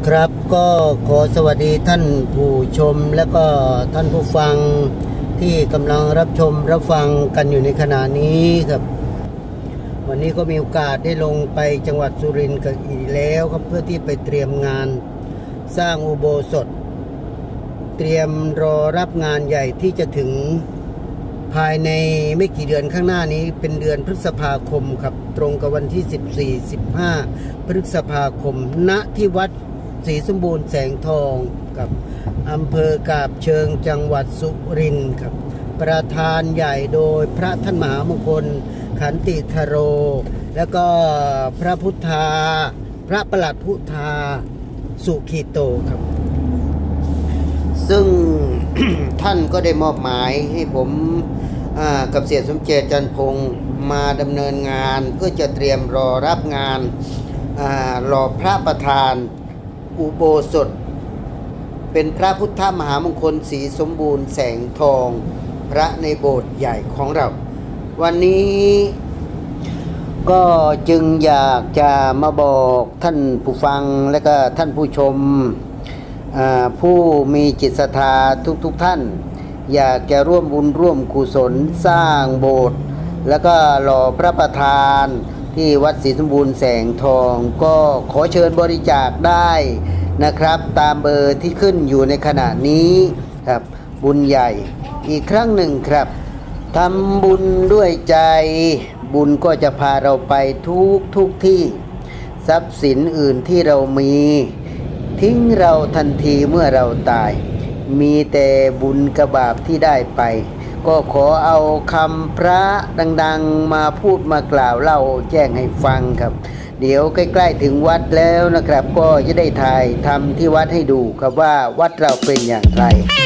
ครับก็ขอสวัสดีท่านผู้ชมและก็ท่านผู้ฟังที่กำลังรับชมรับฟังกันอยู่ในขณะนี้ครับวันนี้ก็มีโอกาสได้ลงไปจังหวัดสุรินทร์กันอีกแล้วครับเพื่อที่ไปเตรียมงานสร้างอุโบสถเตรียมรอรับงานใหญ่ที่จะถึงภายในไม่กี่เดือนข้างหน้านี้เป็นเดือนพฤษภาคมครับตรงกับวันที่14-15พฤษภาคมณที่วัดศรีสมบูรณ์แสงทองกับอำเภอกาบเชิงจังหวัดสุรินทร์ครับประธานใหญ่โดยพระท่านมหามงคลขันติธโรแล้วก็พระพุทธาพระประหลัดพุทธาสุขีโตครับซึ่ง ท่านก็ได้มอบหมายให้ผมกับเสียสมเจตจันพงศ์มาดำเนินงานเพื่อจะเตรียมรอรับงานรอพระประธานอุโบสถเป็นพระพุทธมหามงคลศรีสมบูรณ์แสงทองพระในโบสถ์ใหญ่ของเราวันนี้ก็จึงอยากจะมาบอกท่านผู้ฟังและก็ท่านผู้ชมผู้มีจิตศรัทธาทุกท่านอยากจะร่วมบุญร่วมกุศลสร้างโบสถ์แล้วก็หล่อพระประธานที่วัดศรีสมบูรณ์แสงทองก็ขอเชิญบริจาคได้นะครับตามเบอร์ที่ขึ้นอยู่ในขณะนี้ครับบุญใหญ่อีกครั้งหนึ่งครับทำบุญด้วยใจบุญก็จะพาเราไปทุกที่ทรัพย์สินอื่นที่เรามีทิ้งเราทันทีเมื่อเราตายมีแต่บุญกับบาปที่ได้ไปก็ขอเอาคำพระดังๆมาพูดมากล่าวเล่าแจ้งให้ฟังครับเดี๋ยวใกล้ๆถึงวัดแล้วนะครับก็จะได้ถ่ายทำที่วัดให้ดูครับว่าวัดเราเป็นอย่างไร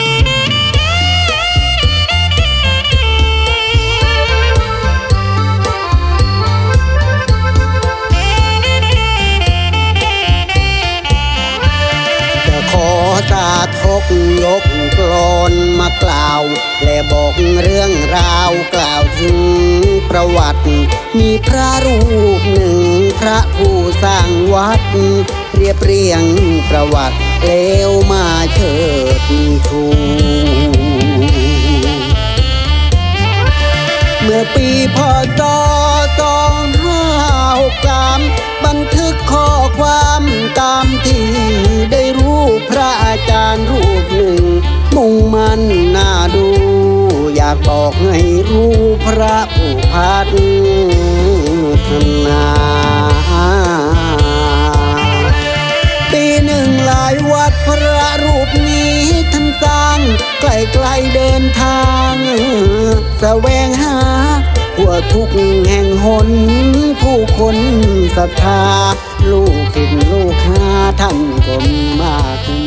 ขอสาธกยกกลอนมากล่าวและบอกเรื่องราวกล่าวถึงประวัติมีพระรูปหนึ่งพระผู้สร้างวัดเรียบเรียงประวัติแล้วมาเชิดชูเมื่อปีพ.ศ. 2563บันทึกข้อความตามที่ได้รู้พระอาจารย์รูปหนึ่งมุ่งมั่นน่าดูอยากบอกให้รู้พระผู้พัฒนาปีหนึ่งหลายวัดพระรูปนี้ท่านสร้างไกลๆเดินทางแสวงหาทั่วทุกแห่งหนผู้คนศรัทธาลูกศิษย์ลูกหาท่านก็มาก